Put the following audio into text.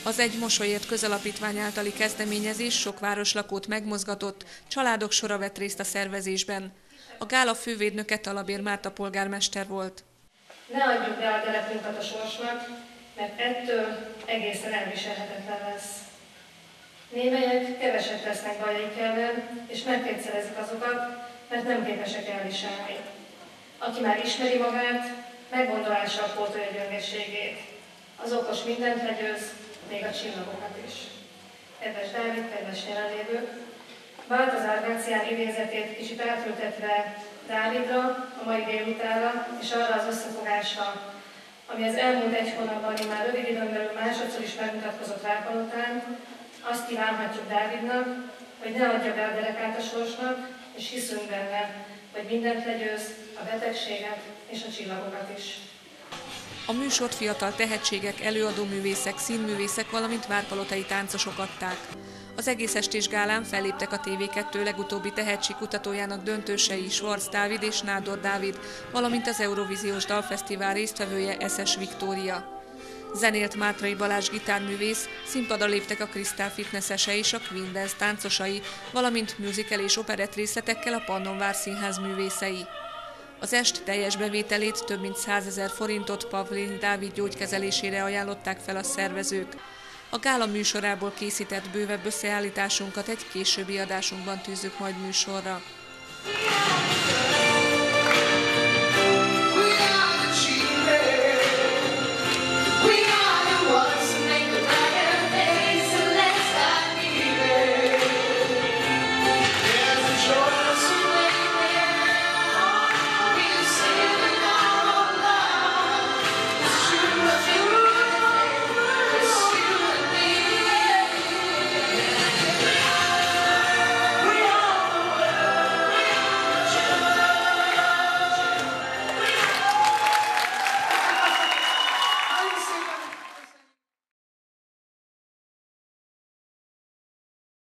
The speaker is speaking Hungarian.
Az Egy mosolyért közalapítvány általi kezdeményezés sok városlakót megmozgatott, családok sora vett részt a szervezésben. A gála fővédnöke Talabér Márta polgármester volt. Ne adjuk be a telepünket a sorsnak, mert ettől egészen elviselhetetlen lesz. Némelyek keveset lesznek bajaik ellen, és megkétszerezik azokat, mert nem képesek elviselni. Aki már ismeri magát, meggondolással pótolja gyöngességét. Az okos mindent legyőz, még a csillagokat is. Kedves Dávid, kedves jelenlévők, Baltazár Gracián idézetét kicsit átültetve Dávidra, a mai délutánra és arra az összefogásra, ami az elmúlt egy hónapban már rövid időn belül másodszor is megmutatkozott Rákpalotán, azt kívánhatjuk Dávidnak, hogy ne adja be a derekát a sorsnak, és hiszünk benne, hogy mindent legyőz, a betegséget és a csillagokat is. A műsort fiatal tehetségek, előadóművészek, színművészek, valamint várpalotai táncosok adták. Az egész estés gálán felléptek a TV2 legutóbbi tehetségkutatójának döntősei Schwarz Dávid és Nádor Dávid, valamint az Eurovíziós Dalfesztivál résztvevője Eszes Viktória. Zenélt Mátrai Balázs gitárművész, színpadra léptek a Crystal Fitnessese és a Queen Dance táncosai, valamint musical és operett részletekkel a Pannonvár Színház művészei. Az est teljes bevételét, több mint 100 000 forintot Pavlini Dávid gyógykezelésére ajánlották fel a szervezők. A gála műsorából készített bővebb összeállításunkat egy későbbi adásunkban tűzzük majd műsorra.